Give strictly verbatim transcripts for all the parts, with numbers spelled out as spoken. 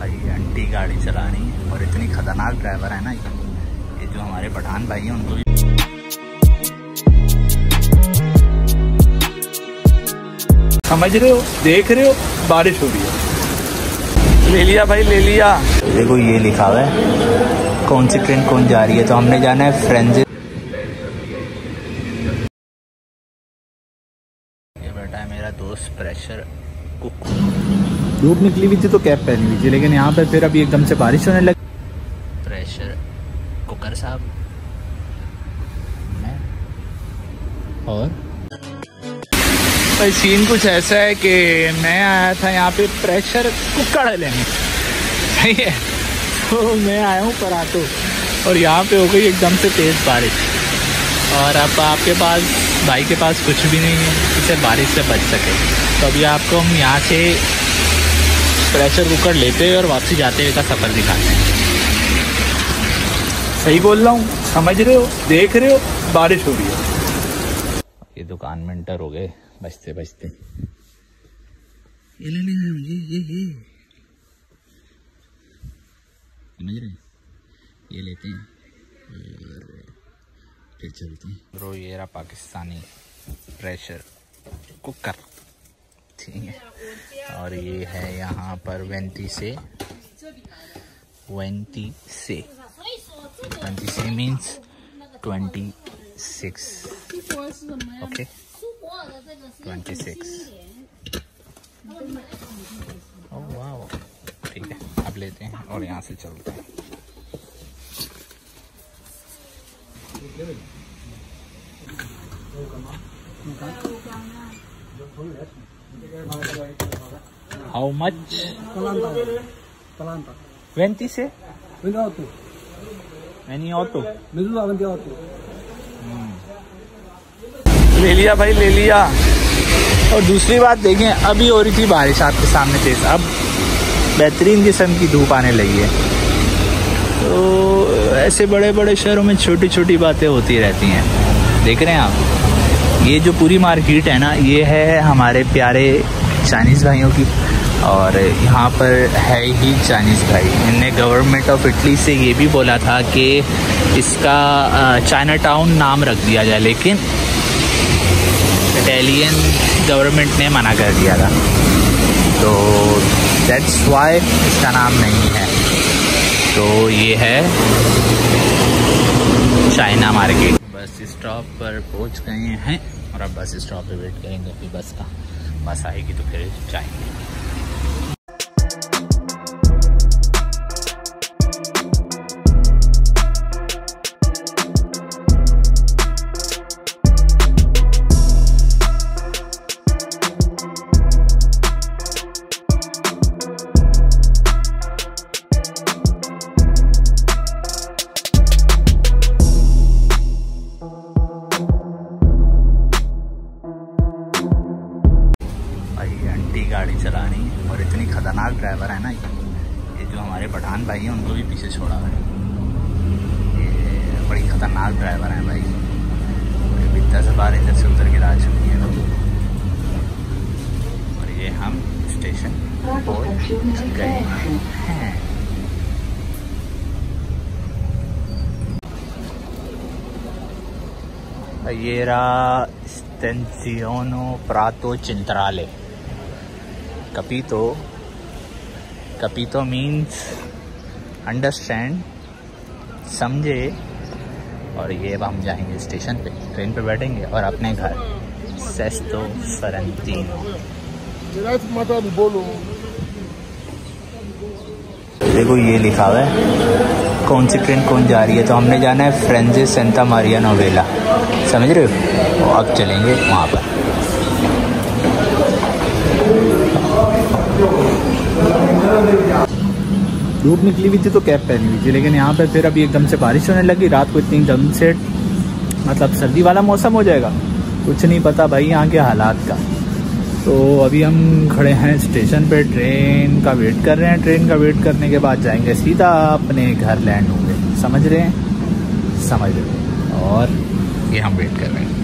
भाई आंटी गाड़ी चलानी और इतनी खतरनाक ड्राइवर है ना ये जो हमारे पठान भाई हैं उनको भी समझ रहे हो, देख रहे हो, बारिश हो रही है। ले लिया भाई, ले लिया। देखो ये लिखा हुआ है कौन सी ट्रेन कौन जा रही है, तो हमने जाना है फ्रेंड्स। ये बेटा है मेरा दोस्त प्रेशर कुक। धूप निकली हुई थी तो कैप पहनी हुई थी, लेकिन यहाँ पे फिर अभी एकदम से बारिश होने लगी। प्रेशर कुकर साहब मैं और भाई सीन कुछ ऐसा है कि मैं आया था यहाँ पे प्रेशर कुकर लेने, सही है, तो मैं आया हूँ परातो और यहाँ पे हो गई एकदम से तेज़ बारिश। और अब आपके पास भाई के पास कुछ भी नहीं है जिससे बारिश से बच सके, तो अभी आपको हम यहाँ से प्रेशर कुकर लेते हुए और वापसी जाते हुए का सफ़र दिखाते हैं। सही बोल रहा हूँ, समझ रहे हो, देख रहे हो, बारिश हो रही है। ये दुकान में इंटर हो गए बजते बजते। ये लेने हैं मुझे, ये ये समझ रहे हैं, ये लेते हैं और फिर चलते हैं। ब्रो ये रहा पाकिस्तानी प्रेशर कुकर, ठीक है। और ये है यहाँ पर वेंटी से, वेंटी से वेंटी से means twenty six, okay twenty six. Oh वाह, ठीक है, अब लेते हैं और यहाँ से चलते हैं। How much? वेंटी से एनी ऑटो ले लिया भाई, ले लिया। और दूसरी बात देखें, अभी हो रही थी बारिश आपके सामने तेज, अब बेहतरीन किस्म की धूप आने लगी है। तो ऐसे बड़े बड़े शहरों में छोटी छोटी बातें होती रहती हैं। देख रहे हैं आप, ये जो पूरी मार्केट है ना, ये है हमारे प्यारे चाइनीज़ भाइयों की। और यहाँ पर है ही चाइनीज़ भाई, इनने गवर्नमेंट ऑफ इटली से ये भी बोला था कि इसका चाइना टाउन नाम रख दिया जाए, लेकिन इटालियन गवर्नमेंट ने मना कर दिया था, तो दैट्स वाई इसका नाम नहीं है। तो ये है चाइना मार्केट। बस स्टॉप पर पहुंच गए हैं और अब बस स्टॉप पे वेट करेंगे फिर बस का, बस आएगी तो फिर जाएंगे। गाड़ी चलानी और इतनी खतरनाक ड्राइवर है ना ये जो हमारे पठान भाई हैं उनको भी पीछे छोड़ा है। ये बड़ी खतरनाक ड्राइवर है भाई, बिद्दा से बार इधर से उधर गिरा चुकी है। और ये हम स्टेशन पहुंच गए हैं। ये रहा स्टेंसियोनो प्रातो चिंत्राले। कपीतो, कपीतो मीन्स अंडरस्टैंड, समझे। और ये अब हम जाएंगे स्टेशन पे, ट्रेन पे बैठेंगे और अपने घर सेस्तो फरंतीनो। देखो ये लिखा हुआ है कौन सी ट्रेन कौन जा रही है, तो हमने जाना है फ्रेंजे सेंटा मारिया नोवेला, समझ रहे हो। अब चलेंगे वहाँ पर। धूप निकली हुई थी तो कैप पहनी हुई थी, लेकिन यहाँ पे फिर अभी एकदम से बारिश होने लगी। रात को इतनी एकदम से मतलब सर्दी वाला मौसम हो जाएगा, कुछ नहीं पता भाई यहाँ के हालात का। तो अभी हम खड़े हैं स्टेशन पे, ट्रेन का वेट कर रहे हैं। ट्रेन का वेट करने के बाद जाएंगे सीधा अपने घर लैंड होंगे, समझ रहे हैं, समझ रहे हैं। और ये हम वेट कर रहे हैं।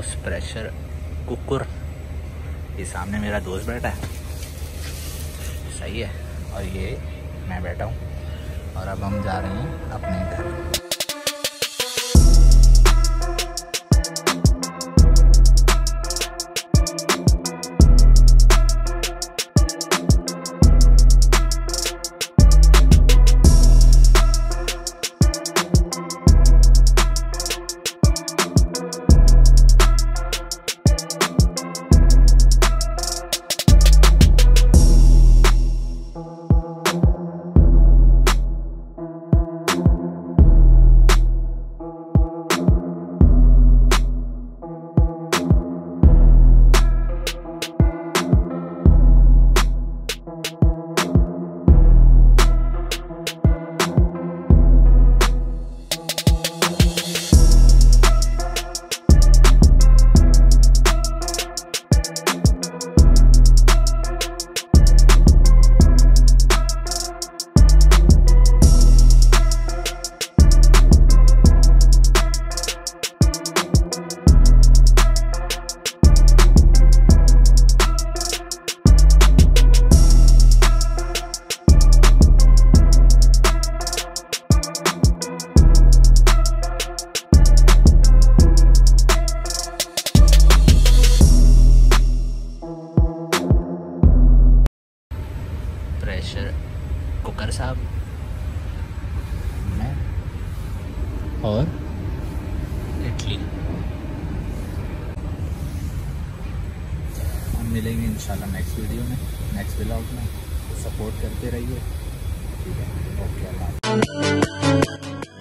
दोस्त प्रेशर कुकर, ये सामने मेरा दोस्त बैठा है, सही है, और ये मैं बैठा हूँ और अब हम जा रहे हैं अपने घर। प्रेशर कुकर साहब, मैं और इडली। हम मिलेंगे इंशाल्लाह नेक्स्ट वीडियो में, नेक्स्ट व्लॉग में। सपोर्ट करते रहिए, ठीक है, ओके, अल्लाह।